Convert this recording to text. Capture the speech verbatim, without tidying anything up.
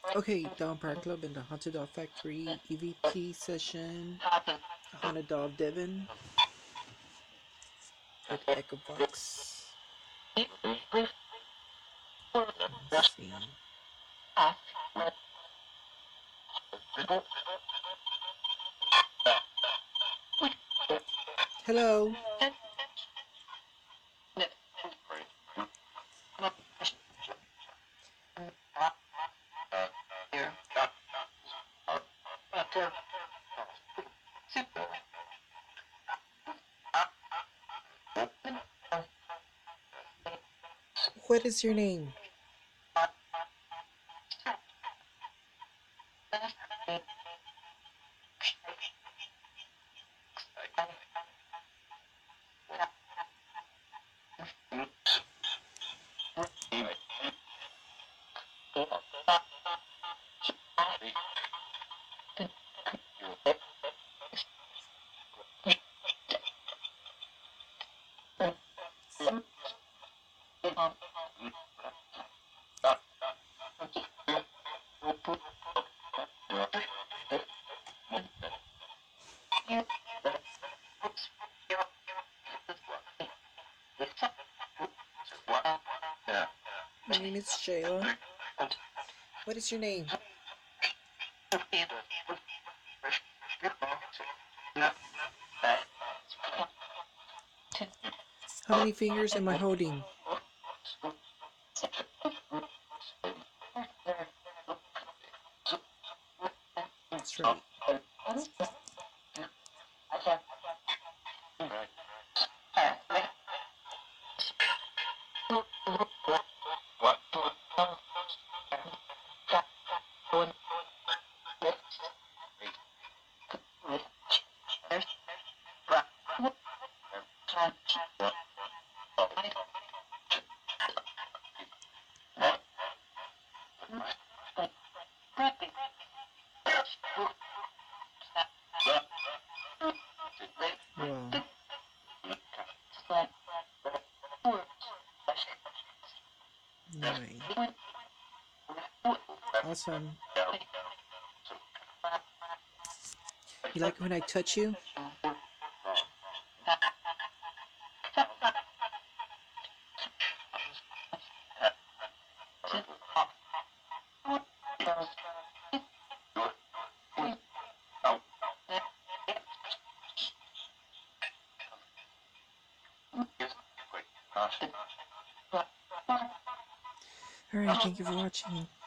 Okay, Down Park Club and the Haunted Doll Factory E V P session. Haunted Doll Devon with Echo Fox. Let's see. Hello. What is your name? My name is Shayla. What is your name? How many fingers am I holding? That's right. Wow. Nine. Awesome. You like it when I touch you? Alright, thank you for watching.